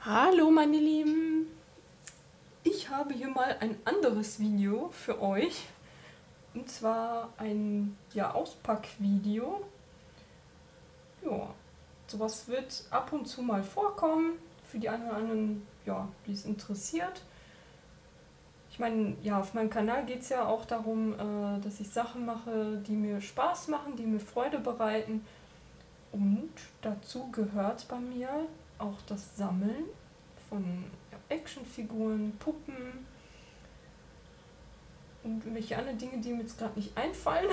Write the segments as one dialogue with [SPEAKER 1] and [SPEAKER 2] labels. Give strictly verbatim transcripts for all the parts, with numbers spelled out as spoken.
[SPEAKER 1] Hallo meine Lieben, ich habe hier mal ein anderes Video für euch, und zwar ein ja, Auspackvideo. Ja, sowas wird ab und zu mal vorkommen, für die einen oder anderen, ja, die es interessiert. Ich meine, ja, auf meinem Kanal geht es ja auch darum, äh, dass ich Sachen mache, die mir Spaß machen, die mir Freude bereiten. Und dazu gehört bei mir auch das Sammeln von ja, Actionfiguren, Puppen und irgendwelche anderen Dinge, die mir jetzt gerade nicht einfallen.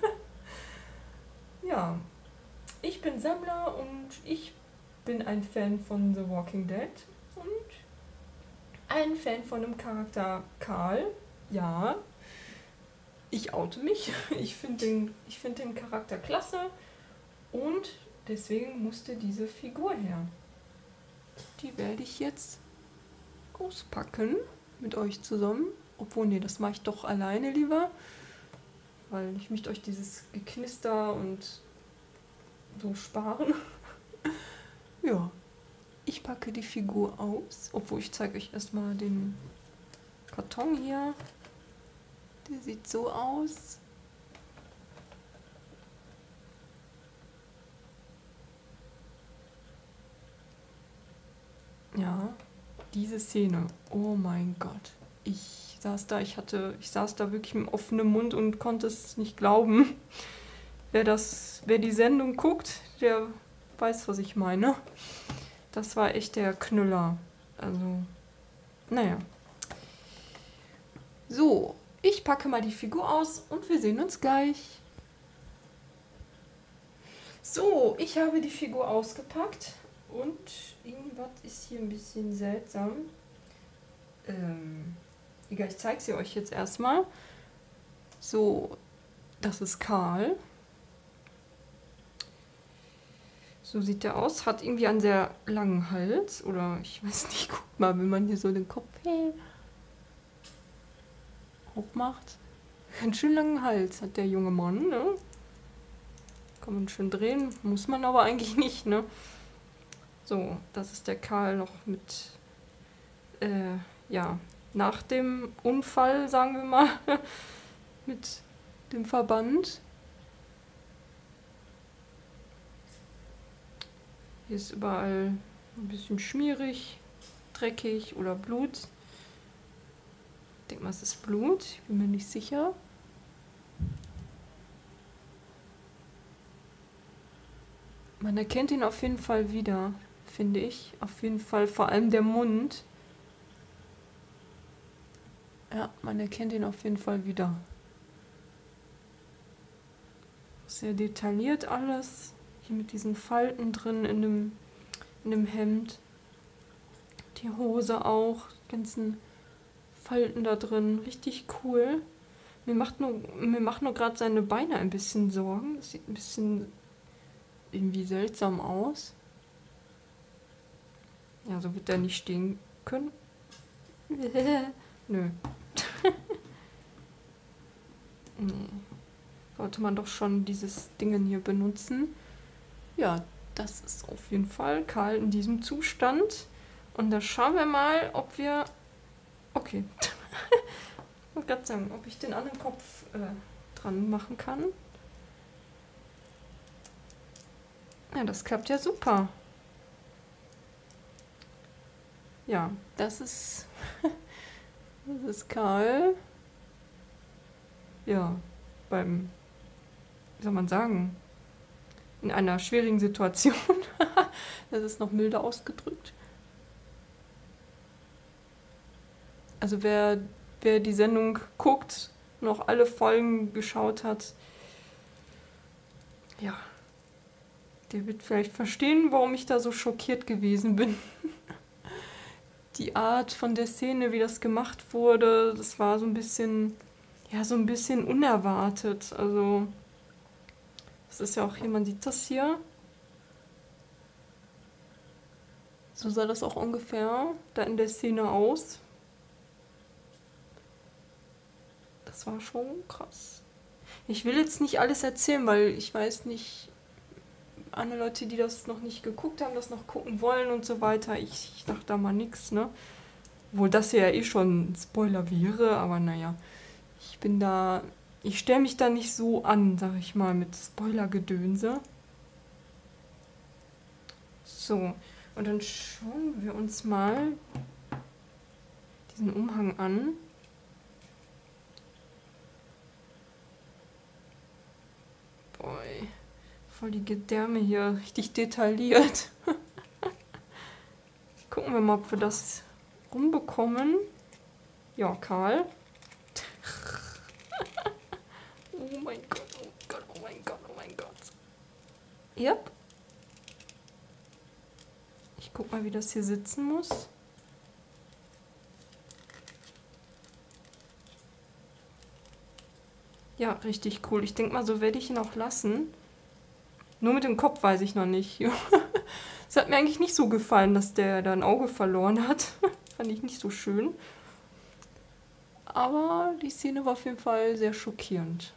[SPEAKER 1] Ja, ich bin Sammler und ich bin ein Fan von The Walking Dead und ein Fan von dem Charakter Carl. Ja, ich oute mich. Ich finde den, ich find den Charakter klasse und deswegen musste diese Figur her. Die werde ich jetzt auspacken mit euch zusammen. Obwohl, nee, das mache ich doch alleine lieber. Weil ich möchte euch dieses Geknister und so sparen. Ja, ich packe die Figur aus. Obwohl, ich zeige euch erstmal den Karton hier. Der sieht so aus. Ja, diese Szene. Oh mein Gott. Ich saß da, ich hatte, ich saß da wirklich mit offenem Mund und konnte es nicht glauben. Wer das, wer die Sendung guckt, der weiß, was ich meine. Das war echt der Knüller. Also, naja. So, ich packe mal die Figur aus und wir sehen uns gleich. So, ich habe die Figur ausgepackt und irgendwas ist hier ein bisschen seltsam. Ähm, egal, ich zeige sie euch jetzt erstmal. So, das ist Carl. So sieht der aus. Hat irgendwie einen sehr langen Hals. Oder ich weiß nicht, guckt mal, wenn man hier so den Kopf hochmacht. Einen schön langen Hals hat der junge Mann, ne? Kann man schön drehen. Muss man aber eigentlich nicht, ne? So, das ist der Carl noch mit, äh, ja, nach dem Unfall, sagen wir mal, mit dem Verband. Hier ist überall ein bisschen schmierig, dreckig oder Blut. Ich denke mal, es ist Blut, ich bin mir nicht sicher. Man erkennt ihn auf jeden Fall wieder, finde ich. Auf jeden Fall, vor allem der Mund. Ja, man erkennt ihn auf jeden Fall wieder. Sehr detailliert alles. Hier mit diesen Falten drin in dem, in dem Hemd. Die Hose auch. Die ganzen Falten da drin. Richtig cool. Mir macht nur, mir macht nur gerade seine Beine ein bisschen Sorgen. Das sieht ein bisschen irgendwie seltsam aus. Ja, so wird er nicht stehen können. Nö. Nee. Sollte man doch schon dieses Dingen hier benutzen. Ja, das ist auf jeden Fall Carl in diesem Zustand. Und da schauen wir mal, ob wir... Okay. Ich wollte gerade sagen, ob ich den anderen Kopf äh, dran machen kann. Ja, das klappt ja super. Ja, das ist... das ist Carl. Ja, beim... Wie soll man sagen? In einer schwierigen Situation. Das ist noch milder ausgedrückt. Also wer, wer die Sendung guckt, noch alle Folgen geschaut hat, ja, der wird vielleicht verstehen, warum ich da so schockiert gewesen bin. Die Art von der Szene, wie das gemacht wurde, das war so ein bisschen, ja, so ein bisschen unerwartet. Also, das ist ja auch hier, man sieht das hier. So sah das auch ungefähr da in der Szene aus. Das war schon krass. Ich will jetzt nicht alles erzählen, weil ich weiß nicht, andere Leute, die das noch nicht geguckt haben, das noch gucken wollen und so weiter. Ich, ich dachte da mal nix, ne? Obwohl das hier ja eh schon ein Spoiler wäre, aber naja. Ich bin da, ich stelle mich da nicht so an, sag ich mal, mit Spoiler-Gedönse. So, und dann schauen wir uns mal diesen Umhang an. Boy, voll die Gedärme hier, richtig detailliert. Gucken wir mal, ob wir das rumbekommen. Ja, Karl. Oh mein Gott, oh mein Gott, oh mein Gott, oh mein Gott. Yep. Ich guck mal, wie das hier sitzen muss. Ja, richtig cool. Ich denke mal, so werde ich ihn auch lassen. Nur mit dem Kopf weiß ich noch nicht. Es hat mir eigentlich nicht so gefallen, dass der da ein Auge verloren hat. Fand ich nicht so schön. Aber die Szene war auf jeden Fall sehr schockierend.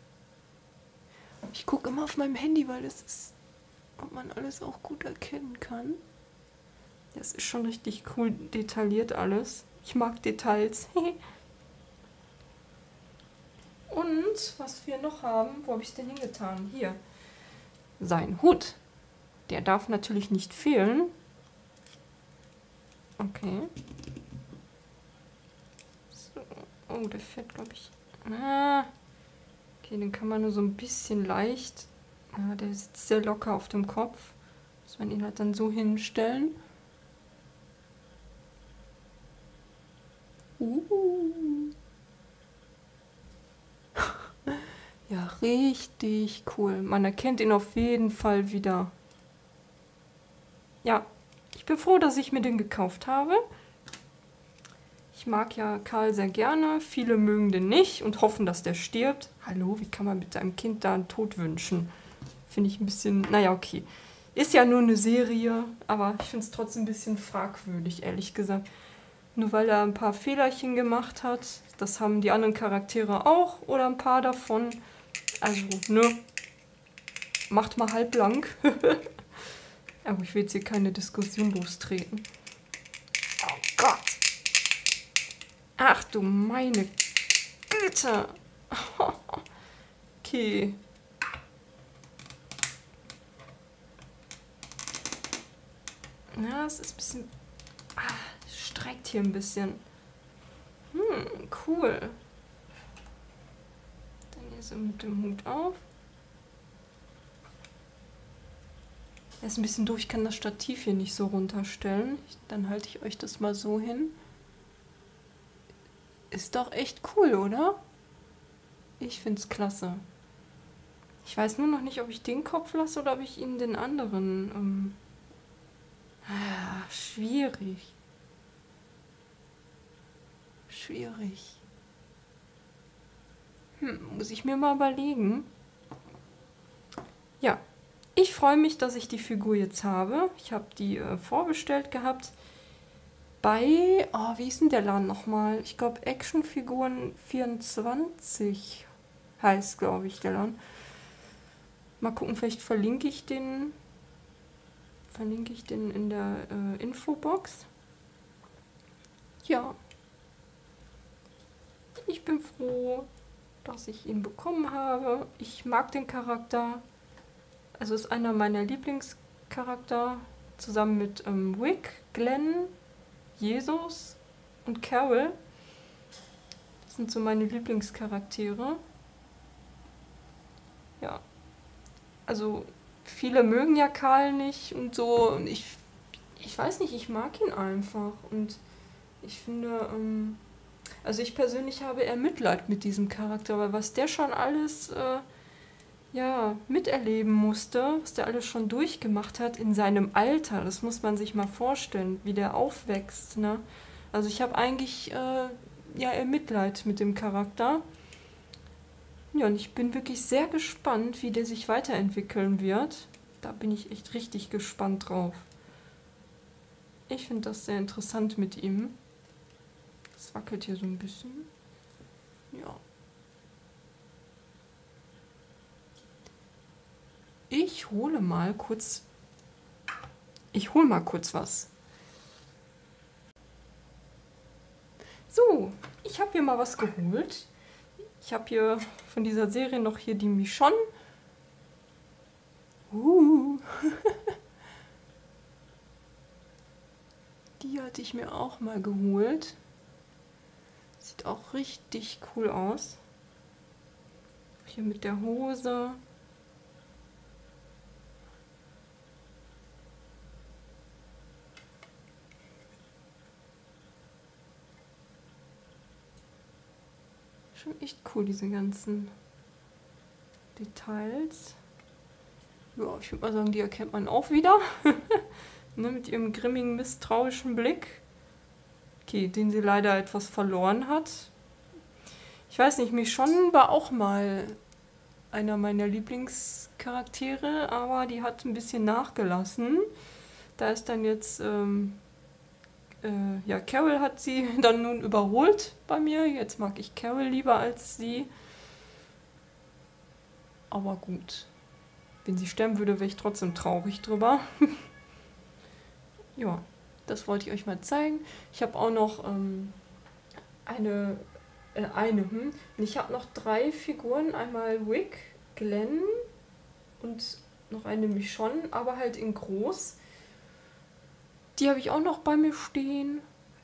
[SPEAKER 1] Ich gucke immer auf meinem Handy, weil das ist, ob man alles auch gut erkennen kann. Das ist schon richtig cool detailliert alles. Ich mag Details. Und was wir noch haben, wo habe ich es denn hingetan? Hier. Sein Hut. Der darf natürlich nicht fehlen. Okay. So. Oh, der fährt, glaube ich. Ah. Okay, den kann man nur so ein bisschen leicht. Ja, der sitzt sehr locker auf dem Kopf. Muss man ihn halt dann so hinstellen. Uh. Ja, richtig cool. Man erkennt ihn auf jeden Fall wieder. Ja, ich bin froh, dass ich mir den gekauft habe. Ich mag ja Karl sehr gerne. Viele mögen den nicht und hoffen, dass der stirbt. Hallo, wie kann man mit seinem Kind da einen Tod wünschen? Finde ich ein bisschen, naja, okay. Ist ja nur eine Serie, aber ich finde es trotzdem ein bisschen fragwürdig, ehrlich gesagt. Nur weil er ein paar Fehlerchen gemacht hat. Das haben die anderen Charaktere auch oder ein paar davon. Also, ne? Macht mal halblang. Aber ich will jetzt hier keine Diskussion lostreten. Oh Gott! Ach du meine Güte! Okay. Ja, es ist ein bisschen... Ah, es streckt hier ein bisschen. Hm, cool. Dann hier so mit dem Hut auf. Er ist ein bisschen doof, ich kann das Stativ hier nicht so runterstellen. Dann halte ich euch das mal so hin. Ist doch echt cool, oder? Ich find's klasse. Ich weiß nur noch nicht, ob ich den Kopf lasse oder ob ich ihn den anderen... Ähm ah, schwierig. Schwierig. Hm, muss ich mir mal überlegen. Ja, ich freue mich, dass ich die Figur jetzt habe. Ich habe die äh, vorbestellt gehabt bei, oh, wie ist denn der Laden nochmal? Ich glaube Actionfiguren vierundzwanzig heißt, glaube ich, der Laden. Mal gucken, vielleicht verlinke ich den, verlinke ich den in der äh, Infobox. Ja. Ich bin froh, dass ich ihn bekommen habe. Ich mag den Charakter. Also ist einer meiner Lieblingscharakter. Zusammen mit ähm, Wick, Glenn, Jesus und Carol. Das sind so meine Lieblingscharaktere. Ja. Also viele mögen ja Karl nicht und so. Und ich, ich weiß nicht, ich mag ihn einfach. Und ich finde... Ähm, Also ich persönlich habe eher Mitleid mit diesem Charakter, weil was der schon alles äh, ja, miterleben musste, was der alles schon durchgemacht hat in seinem Alter, das muss man sich mal vorstellen, wie der aufwächst. Ne? Also ich habe eigentlich äh, ja, eher Mitleid mit dem Charakter. Ja, und ich bin wirklich sehr gespannt, wie der sich weiterentwickeln wird. Da bin ich echt richtig gespannt drauf. Ich finde das sehr interessant mit ihm. Es wackelt hier so ein bisschen. Ja. ich hole mal kurz... Ich hole mal kurz was. So, ich habe hier mal was geholt. Ich habe hier von dieser Serie noch hier die Michonne. Uh. Die hatte ich mir auch mal geholt. Sieht auch richtig cool aus. Hier mit der Hose. Schon echt cool, diese ganzen Details. Ja, ich würde mal sagen, die erkennt man auch wieder. Ne, mit ihrem grimmigen, misstrauischen Blick. Okay, den sie leider etwas verloren hat. Ich weiß nicht, Michonne war auch mal einer meiner Lieblingscharaktere, aber die hat ein bisschen nachgelassen. Da ist dann jetzt, ähm, äh, ja, Carol hat sie dann nun überholt bei mir. Jetzt mag ich Carol lieber als sie. Aber gut. Wenn sie sterben würde, wäre ich trotzdem traurig drüber. Ja, das wollte ich euch mal zeigen. Ich habe auch noch ähm, eine, äh, eine, hm. Ich habe noch drei Figuren. Einmal Wick, Glenn und noch eine Michonne, aber halt in groß. Die habe ich auch noch bei mir stehen.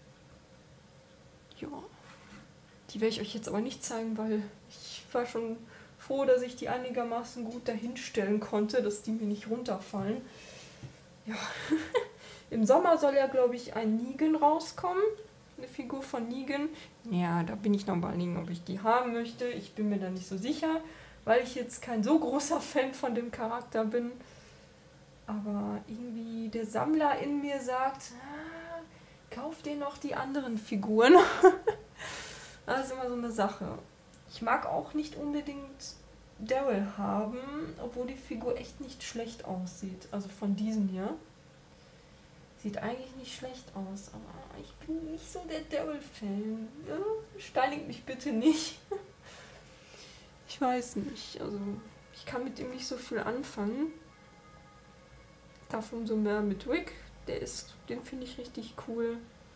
[SPEAKER 1] Ja, die werde ich euch jetzt aber nicht zeigen, weil ich war schon froh, dass ich die einigermaßen gut dahinstellen konnte, dass die mir nicht runterfallen. Ja, im Sommer soll ja, glaube ich, ein Negan rauskommen. Eine Figur von Negan. Ja, da bin ich noch mal überlegen, ob ich die haben möchte. Ich bin mir da nicht so sicher, weil ich jetzt kein so großer Fan von dem Charakter bin. Aber irgendwie der Sammler in mir sagt, ah, kauf dir noch die anderen Figuren. Das ist immer so eine Sache. Ich mag auch nicht unbedingt Daryl haben, obwohl die Figur echt nicht schlecht aussieht. Also von diesem hier. Sieht eigentlich nicht schlecht aus, aber ich bin nicht so der Daryl-Fan. Ja, steinigt mich bitte nicht. Ich weiß nicht, also ich kann mit ihm nicht so viel anfangen. Dafür umso mehr mit Wick. Der ist, den finde ich richtig cool.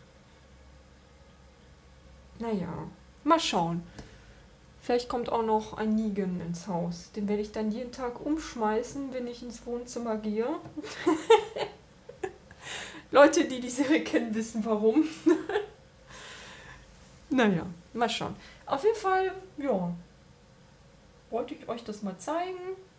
[SPEAKER 1] Naja, mal schauen. Vielleicht kommt auch noch ein Negan ins Haus. Den werde ich dann jeden Tag umschmeißen, wenn ich ins Wohnzimmer gehe. Leute, die die Serie kennen, wissen warum. Naja, mal schauen. Auf jeden Fall, ja, wollte ich euch das mal zeigen.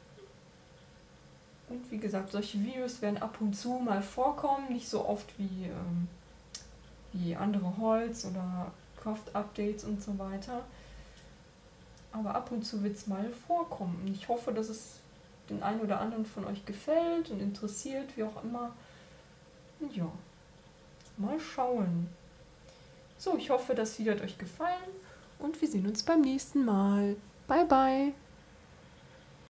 [SPEAKER 1] Und wie gesagt, solche Videos werden ab und zu mal vorkommen. Nicht so oft wie, ähm, wie andere Holz- oder Craft-Updates und so weiter. Aber ab und zu wird es mal vorkommen. Ich hoffe, dass es den einen oder anderen von euch gefällt und interessiert, wie auch immer. Ja, mal schauen. So, ich hoffe, das Video hat euch gefallen und wir sehen uns beim nächsten Mal. Bye, bye!